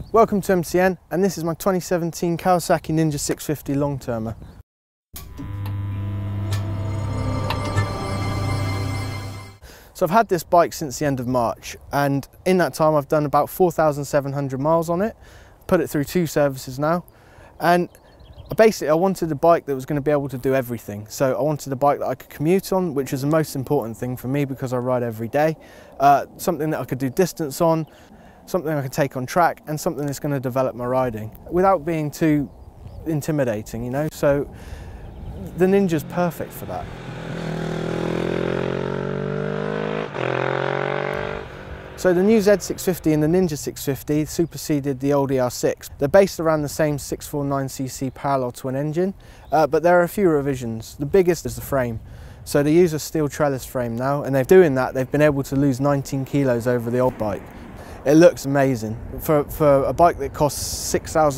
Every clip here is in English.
Welcome to MCN, and this is my 2017 Kawasaki Ninja 650 long-termer. So I've had this bike since the end of March, and in that time I've done about 4,700 miles on it, put it through 2 services now, and basically I wanted a bike that was going to be able to do everything. So I wanted a bike that I could commute on, which is the most important thing for me because I ride every day, something that I could do distance on, something I could take on track, and something that's going to develop my riding without being too intimidating, you know. So the Ninja's perfect for that. So the new Z650 and the Ninja 650 superseded the old ER6. They're based around the same 649cc parallel twin engine, but there are a few revisions. The biggest is the frame. So they use a steel trellis frame now, and they're doing that. They've been able to lose 19 kilos over the old bike. It looks amazing. For a bike that costs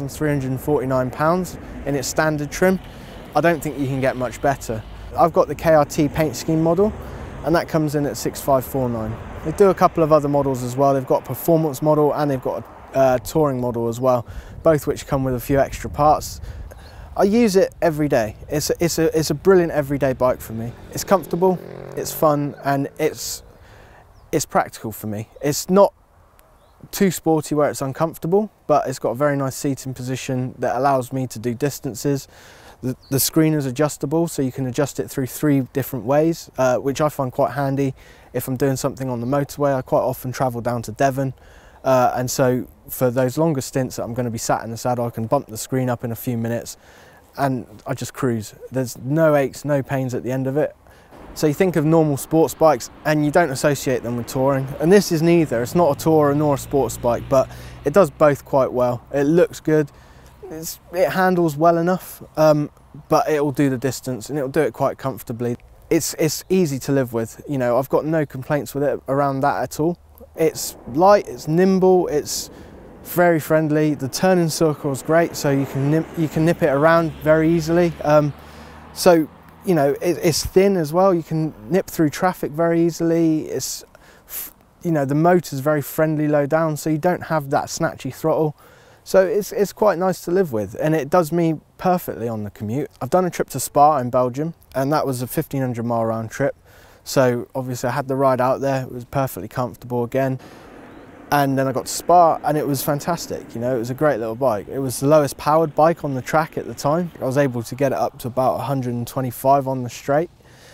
£6,349 in its standard trim, I don't think you can get much better. I've got the KRT paint scheme model, and that comes in at £6,549. They do a couple of other models as well. They've got a performance model and they've got a touring model as well, both which come with a few extra parts. I use it every day. It's a brilliant everyday bike for me. It's comfortable, it's fun, and it's practical for me. It's not too sporty where it's uncomfortable, but it's got a very nice seating position that allows me to do distances. The screen is adjustable, so you can adjust it through 3 different ways, which I find quite handy if I'm doing something on the motorway. I quite often travel down to Devon, and so for those longer stints that I'm going to be sat in the saddle, I can bump the screen up in a few minutes and I just cruise. There's no aches, no pains at the end of it. So you think of normal sports bikes and you don't associate them with touring, and this is neither. It's not a tourer nor a sports bike, but it does both quite well. It looks good, it handles well enough, but it will do the distance and it will do it quite comfortably. It's easy to live with, you know. I've got no complaints with it around that at all. It's light, it's nimble, it's very friendly. The turning circle is great, so you can nip it around very easily. So you know, it's thin as well. You can nip through traffic very easily. It's, you know, the motor's very friendly low down, so you don't have that snatchy throttle. So it's quite nice to live with, and it does me perfectly on the commute. I've done a trip to Spa in Belgium, and that was a 1,500 mile round trip. So obviously I had the ride out there. It was perfectly comfortable again. And then I got to Spa and it was fantastic. You know, it was a great little bike. It was the lowest powered bike on the track at the time. I was able to get it up to about 125 on the straight.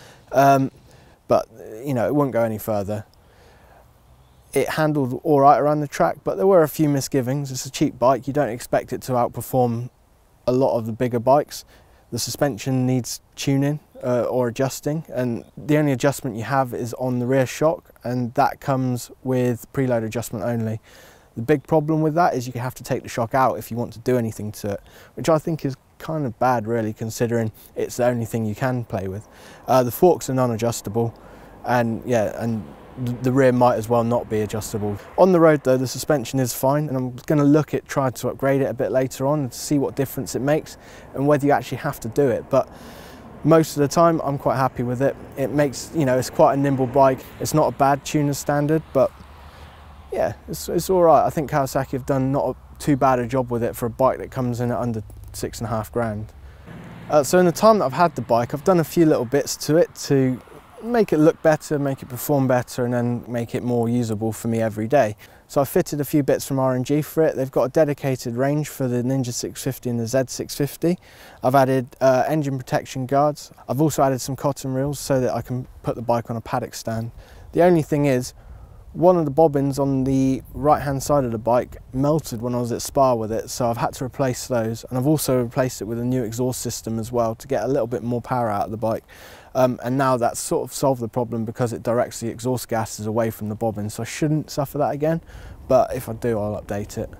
But, you know, it wouldn't go any further. It handled all right around the track, but there were a few misgivings. It's a cheap bike. You don't expect it to outperform a lot of the bigger bikes. The suspension needs tuning or adjusting, and the only adjustment you have is on the rear shock, and that comes with preload adjustment only. The big problem with that is you have to take the shock out if you want to do anything to it, which I think is kind of bad really, considering it's the only thing you can play with. The forks are non-adjustable, and yeah, and the rear might as well not be adjustable. On the road though, the suspension is fine, and I'm going to look at trying to upgrade it a bit later on to see what difference it makes and whether you actually have to do it. But most of the time I'm quite happy with it. It makes, you know, it's quite a nimble bike. It's not a bad tuner standard, but yeah, it's all right. I think Kawasaki have done not too bad a job with it for a bike that comes in at under 6.5 grand. So in the time that I've had the bike, I've done a few little bits to it to make it look better, make it perform better, and then make it more usable for me every day. So I fitted a few bits from R&G for it. They've got a dedicated range for the Ninja 650 and the Z650. I've added engine protection guards. I've also added some cotton reels so that I can put the bike on a paddock stand. The only thing is, one of the bobbins on the right hand side of the bike melted when I was at Spa with it, so I've had to replace those, and I've also replaced it with a new exhaust system as well to get a little bit more power out of the bike. And now that's sort of solved the problem because it directs the exhaust gases away from the bobbin, so I shouldn't suffer that again, but if I do, I'll update it.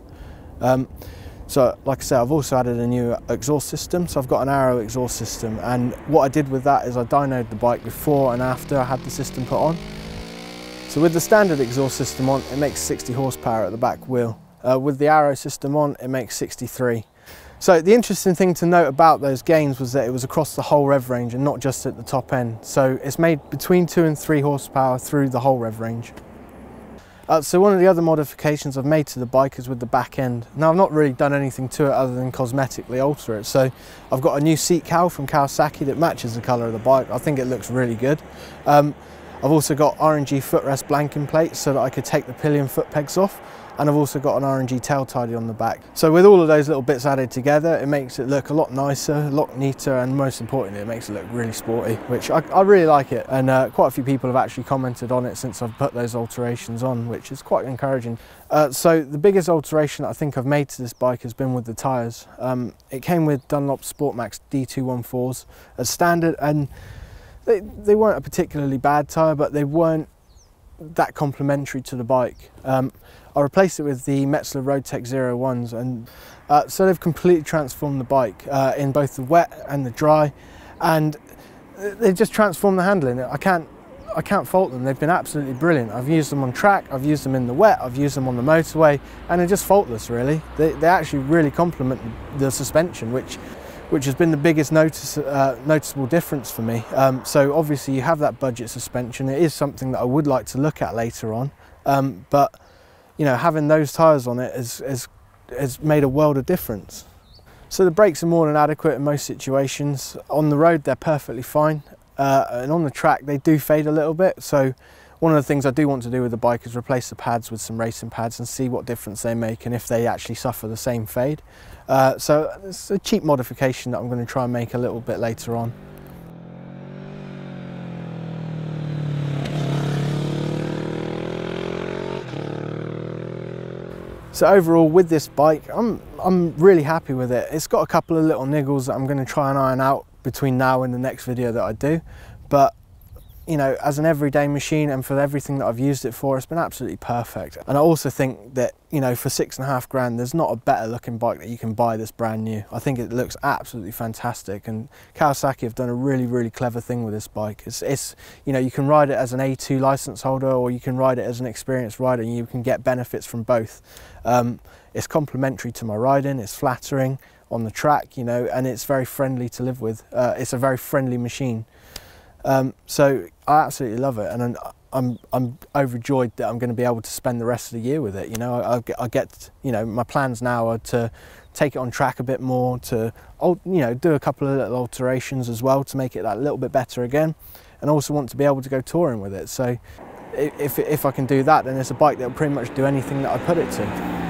So like I said, I've also added a new exhaust system, so I've got an Arrow exhaust system, and what I did with that is I dynoed the bike before and after I had the system put on. So with the standard exhaust system on, it makes 60 horsepower at the back wheel. With the Arrow system on, it makes 63. So the interesting thing to note about those gains was that it was across the whole rev range and not just at the top end. So it's made between 2 and 3 horsepower through the whole rev range. So one of the other modifications I've made to the bike is with the back end. Now I've not really done anything to it other than cosmetically alter it. So I've got a new seat cowl from Kawasaki that matches the colour of the bike. I think it looks really good. I've also got RNG footrest blanking plates so that I could take the pillion foot pegs off. And I've also got an RNG tail tidy on the back. So with all of those little bits added together, it makes it look a lot nicer, a lot neater, and most importantly, it makes it look really sporty, which I really like it. And quite a few people have actually commented on it since I've put those alterations on, which is quite encouraging. So the biggest alteration that I think I've made to this bike has been with the tyres. It came with Dunlop Sportmax D214s as standard, and they weren't a particularly bad tyre, but they weren't that complementary to the bike. I replaced it with the Metzler Roadtech 01s, and so they've completely transformed the bike in both the wet and the dry, and they've just transformed the handling. I can't fault them. They've been absolutely brilliant. I've used them on track, I've used them in the wet, I've used them on the motorway, and they're just faultless really. They actually really complement the suspension, which has been the biggest noticeable difference for me. So obviously you have that budget suspension. It is something that I would like to look at later on, but you know, having those tyres on it has made a world of difference. So the brakes are more than adequate in most situations. On the road they're perfectly fine, and on the track they do fade a little bit. So one of the things I do want to do with the bike is replace the pads with some racing pads and see what difference they make and if they actually suffer the same fade. So it's a cheap modification that I'm going to try and make a little bit later on. So overall with this bike, I'm really happy with it. It's got a couple of little niggles that I'm going to try and iron out between now and the next video that I do, but you know, as an everyday machine and for everything that I've used it for, it's been absolutely perfect. And I also think that, you know, for $6.5 grand, there's not a better looking bike that you can buy that's brand new. I think it looks absolutely fantastic, and Kawasaki have done a really, really clever thing with this bike. It's you know, you can ride it as an A2 license holder, or you can ride it as an experienced rider, and you can get benefits from both. It's complementary to my riding, it's flattering on the track, you know, and it's very friendly to live with. It's a very friendly machine. So I absolutely love it, and I'm overjoyed that I'm going to be able to spend the rest of the year with it. You know, I get, you know, my plans now are to take it on track a bit more, to, you know, do a couple of little alterations as well to make it that little bit better again, and also want to be able to go touring with it. So if I can do that, then it's a bike that will pretty much do anything that I put it to.